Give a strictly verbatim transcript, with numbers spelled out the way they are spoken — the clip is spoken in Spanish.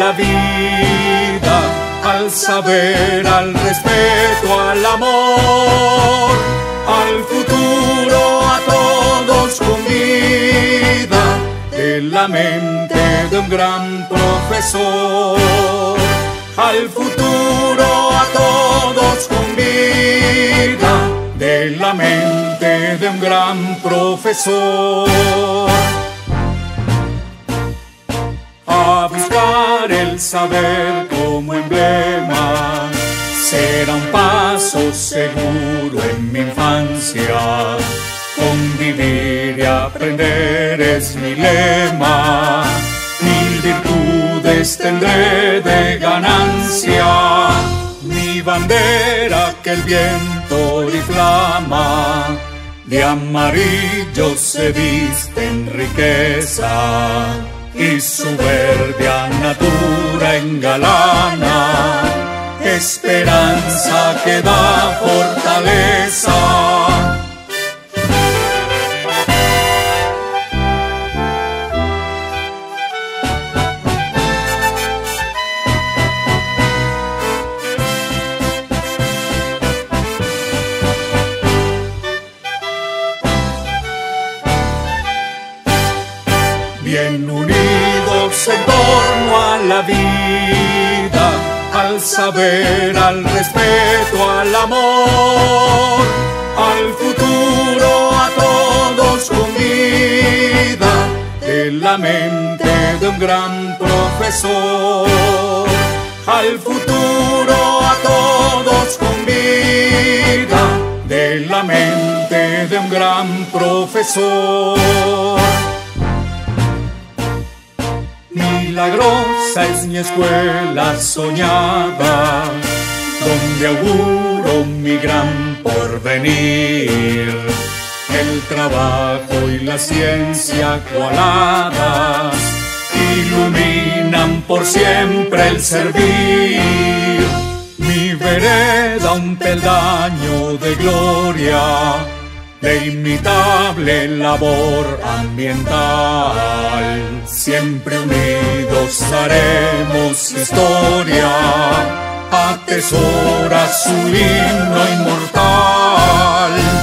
la vida, al saber, al respeto, al amor, al futuro, a todos con vida, de la mente de un gran profesor. Al futuro, a todos con vida, de la mente de un gran profesor. A buscar el saber como emblema, será un paso seguro en mi infancia. Convivir y aprender es mi lema, mil virtudes tendré de ganancia. Mi bandera que el viento diflama, de amarillo se viste en riqueza, y su verde natura engalana, esperanza que da fortaleza. Bien unidos en torno a la vida, al saber, al respeto, al amor, al futuro, a todos con vida, de la mente de un gran profesor. Al futuro, a todos con vida, de la mente de un gran profesor. Milagrosa es mi escuela soñada, donde auguro mi gran porvenir. El trabajo y la ciencia cualadas iluminan por siempre el servir. Mi vereda un peldaño de gloria, de imitable labor ambiental. Siempre unidos haremos historia, atesora su himno inmortal.